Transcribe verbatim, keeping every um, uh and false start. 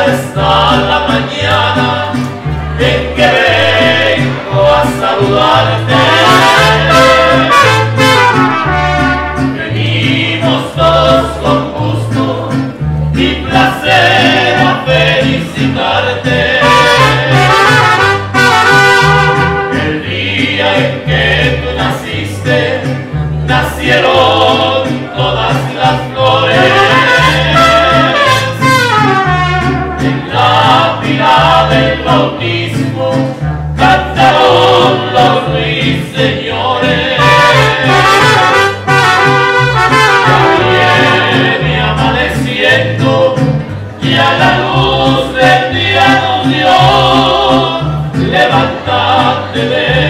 está la mañana en que vengo a saludarte. Venimos todos con gusto y placer a felicitarte. El día en que tú naciste, nacieron todas las flores. En la pila del bautismo cantaron los ruiseñores. Ya viene amaneciendo y a la luz del día nos dio. Levántate de